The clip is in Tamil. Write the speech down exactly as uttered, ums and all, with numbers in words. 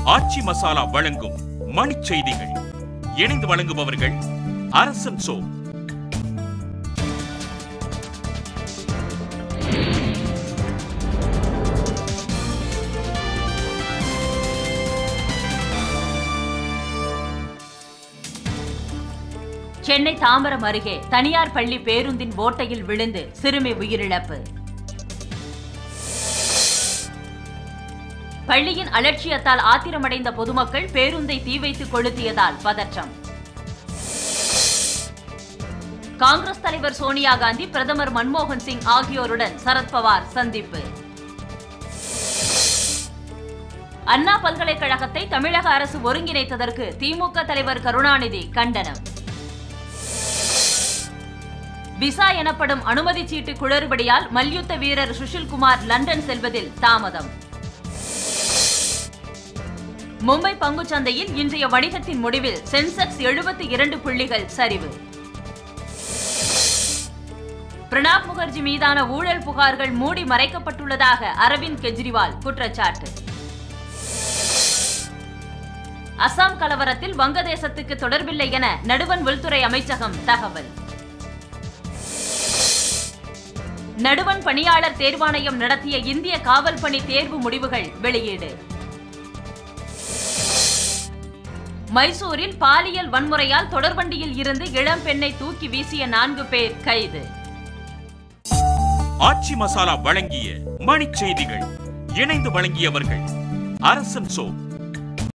ஆச்சி மசாலா வழங்கும் மணிச் செய்திகள். இணைந்து வழங்குபவர்கள் அரசன் சோ. சென்னை தாம்பரம் அருகே தனியார் பள்ளி பேருந்தின் ஓட்டையில் விழுந்து சிறுமி உயிரிழப்பு. பள்ளியின் அலட்சியத்தால் ஆத்திரமடைந்த பொதுமக்கள் பேருந்தை தீ வைத்து கொளுத்தியதால் பதற்றம். காங்கிரஸ் தலைவர் சோனியா காந்தி, பிரதமர் மன்மோகன் சிங் ஆகியோருடன் சரத்பவார் சந்திப்பு. அண்ணா பல்கலைக்கழகத்தை தமிழக அரசு ஒருங்கிணைத்ததற்கு திமுக தலைவர் கருணாநிதி கண்டனம். விசா எனப்படும் அனுமதி சீட்டு குளறுபடியால் மல்யுத்த வீரர் சுஷில்குமார் லண்டன் செல்வதில் தாமதம். மும்பை பங்குச்சந்தையில் இன்றைய வணிகத்தின் முடிவில் சென்செக்ஸ் எழுபத்தி இரண்டு புள்ளிகள் சரிவு. பிரணாப் முகர்ஜி மீதான ஊழல் புகார்கள் மூடி மறைக்கப்பட்டுள்ளதாக அரவிந்த் கெஜ்ரிவால் குற்றச்சாட்டு. அசாம் கலவரத்தில் வங்கதேசத்துக்கு தொடர்பில்லை என நடுவண் உள்துறை அமைச்சகம் தகவல். நடுவண் பணியாளர் தேர்வாணையம் நடத்திய இந்திய காவல் பணி தேர்வு முடிவுகள் வெளியீடு. மைசூரில் பாலியல் வன்முறையால் தொடர்வண்டியில் இருந்து இளம் பெண்ணை தூக்கி வீசிய நான்கு பேர் கைது. ஆச்சி மசாலா வழங்கிய மணிச் செய்திகள். இணைந்து வழங்கியவர்கள் அரசன் சோ.